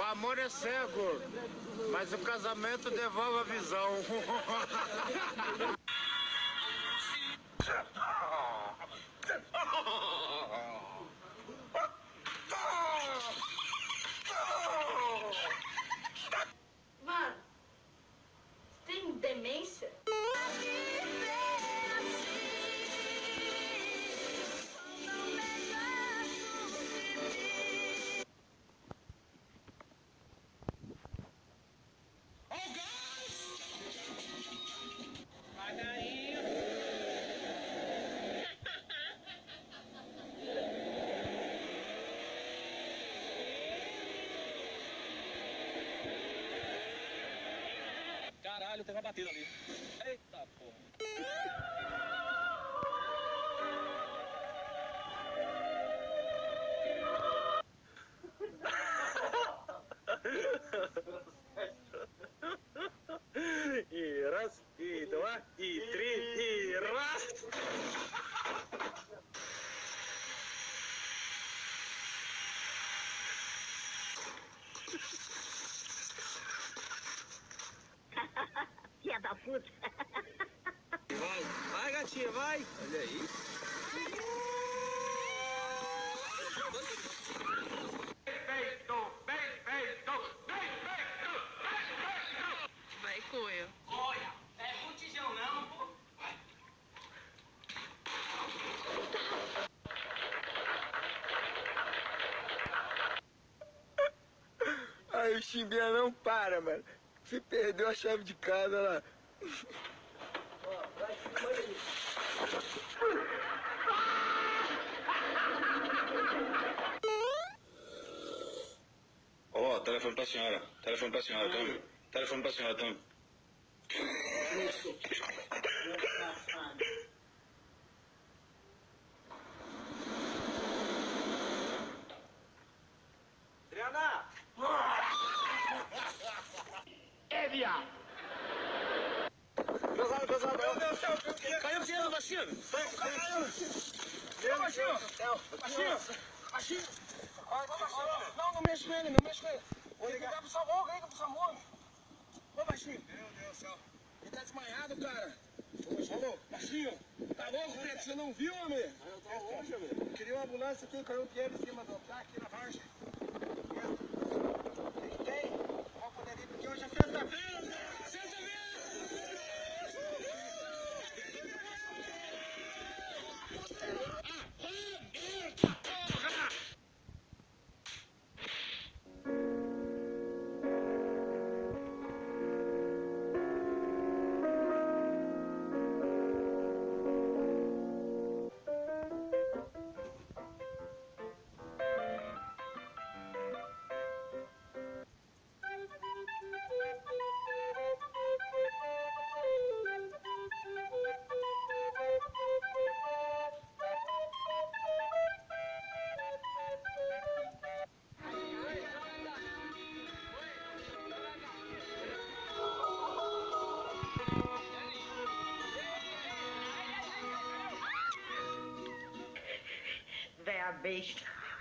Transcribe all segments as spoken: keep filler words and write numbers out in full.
amor é cego, mas o casamento devolve a visão. Mano, tem demência? Caralho, tem uma batida ali. Eita porra. E ras, e dois, e três, e ras. Filha da puta. Vai, vai gatinha, vai. Olha aí. Vai, Cuia. Olha, é botijão não, pô. Aí o Chimbinha não para, mano. Você perdeu a chave de casa lá. Ó, oh, telefone pra senhora. Telefone pra senhora, Tom. Telefone pra senhora, Tom. Adriana! É, viado. Pesado, pesado. Meu Deus do céu, caiu dinheiro no baixinho. Caiu, baixinho. Baixinho. Baixinho. Não, não mexe com ele, não mexe com ele. Vou ligar pro Samuel, liga pro Samuel. Ô, baixinho. Meu Deus do céu. Ele tá desmaiado, cara. Ô, baixinho. Tá louco, Pedro? Você não viu, homem? Eu tô longe, velho. Queria uma ambulância aqui, caiu um dinheiro em cima do... Tá aqui na margem. Quem tem? Vou poder ir, porque hoje é sexta-feira. Sexta-feira! Véia besta.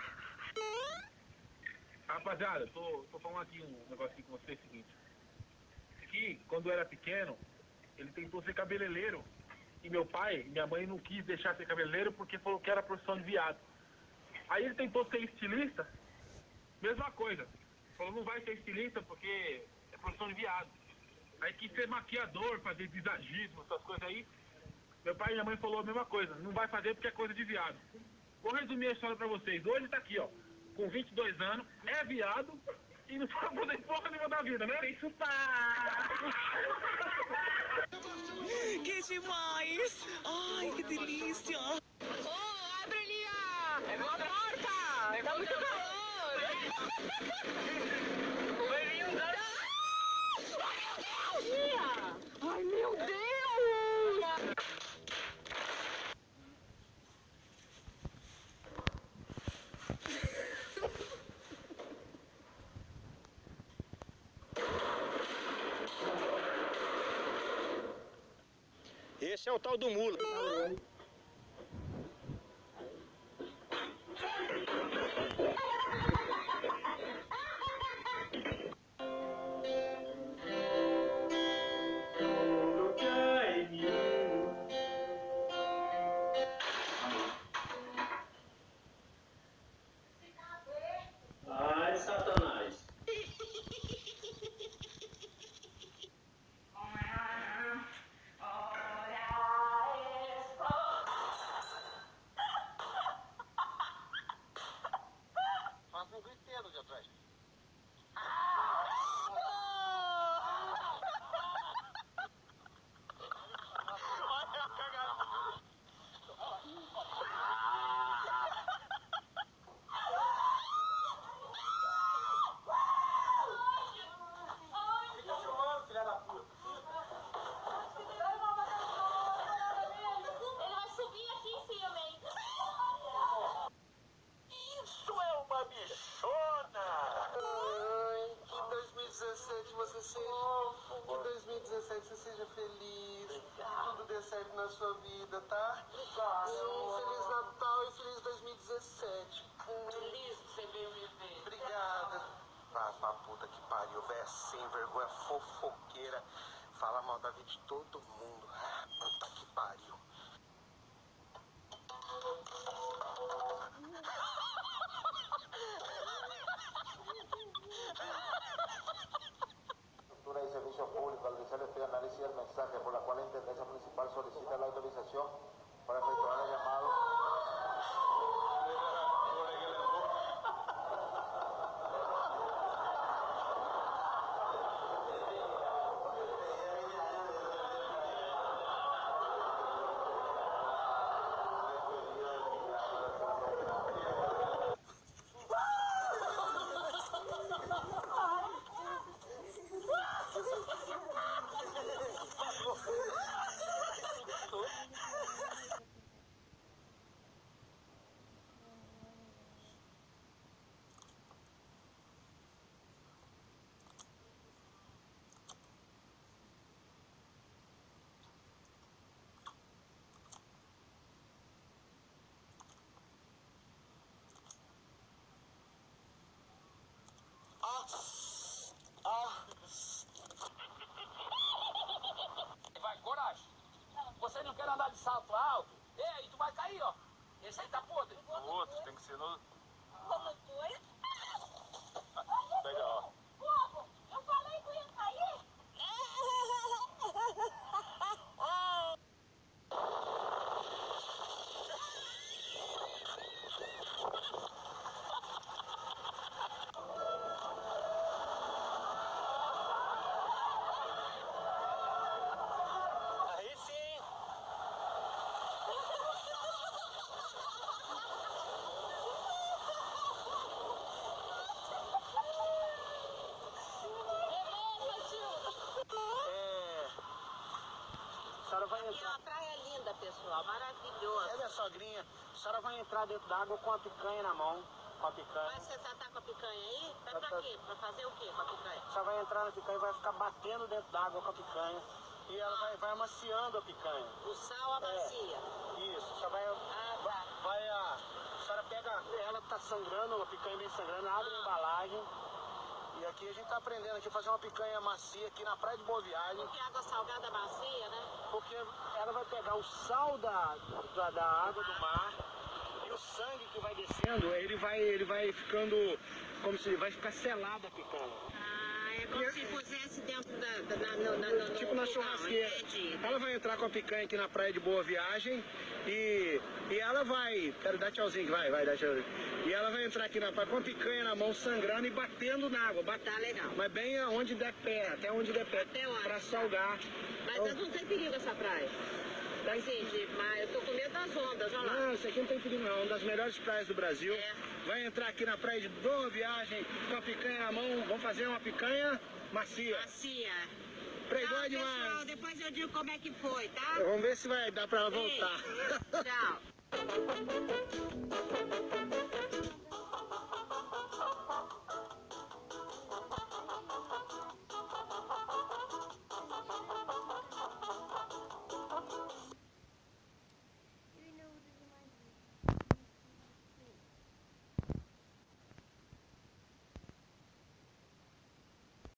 Rapaziada, tô, tô falando aqui um negocinho com vocês, é o seguinte. Que quando eu era pequeno, ele tentou ser cabeleireiro. E meu pai e minha mãe não quis deixar ser cabeleireiro porque falou que era profissão de viado. Aí ele tentou ser estilista, mesma coisa. Falou, não vai ser estilista porque é profissão de viado. Aí quis ser maquiador, fazer visagismo, essas coisas aí. Meu pai e minha mãe falou a mesma coisa, não vai fazer porque é coisa de viado. Vou resumir a história pra vocês. Hoje tá aqui, ó, com vinte e dois anos, é viado e não tá fazendo porra nenhuma da vida, né? Tem chupar! Que demais! Ai, que delícia! Ô, oh, abre ali a, a porta! Tá muito calor! Ai, meu Deus! Esse é o tal do mula. você. Que em dois mil e dezessete você seja feliz. Tudo dê certo na sua vida, tá? Obrigada. Um Feliz Natal e Feliz dois mil e dezessete. Feliz que você veio me ver. Obrigada. Vá pra puta que pariu, véia sem vergonha, fofoqueira. Fala mal da vida de todo mundo. Ah, puta que pariu. Cultura y Servicio Público, al realizar este análisis del mensaje por la cual la Intendencia Municipal solicita la autorización para efectuar el llamado. Vai, coragem. Você não quer andar de salto alto? Ei, tu vai cair, ó. Esse aí tá podre. O outro tem que ser no... Como foi? Pega, ó. Bobo, eu falei que eu ia cair. Aí sim. É. A senhora vai E entrar. a praia é linda, pessoal, maravilhosa. É, minha sogrinha. A senhora vai entrar dentro d'água com a picanha na mão. Com a picanha. Mas você já tá com a picanha aí? Vai Tá, pra tá. quê? Pra fazer o quê com a picanha? A senhora vai entrar na picanha e vai ficar batendo dentro d'água com a picanha. E ela vai, vai amaciando a picanha. O sal amacia. Isso, a senhora vai. Ah, tá. Vai a. A senhora pega. Ela tá sangrando, a picanha bem sangrando, abre a embalagem. E aqui a gente tá aprendendo aqui a fazer uma picanha macia aqui na Praia de Boa Viagem. Porque água salgada macia, né? Porque ela vai pegar o sal da, da, da água do mar e o sangue que vai descendo, ele vai, ele vai ficando como se vai ficar selado a picanha. Ah, é como se pusesse dentro da... da, da no, na, no, Tipo na no churrasqueira. fogão, entendi. Ela vai entrar com a picanha aqui na Praia de Boa Viagem e, e ela vai. Quero dar tchauzinho, vai, vai, dar tchauzinho. E ela vai entrar aqui na praia com a picanha na mão, sangrando e batendo na água. Bat... Tá legal. Mas bem aonde der pé, até onde der pé. Até onde? Pra salgar. Mas Então, não tem perigo essa praia. Assim, de, mas eu tô com medo das ondas, olha lá. não, isso aqui não tem perigo não. Uma das melhores praias do Brasil. É. Vai entrar aqui na Praia de Boa Viagem com a picanha na mão. Vamos fazer uma picanha macia. Macia. Pregou Tchau, demais. pessoal, depois eu digo como é que foi, tá? Vamos ver se vai dar pra ela Ei. voltar. Tchau.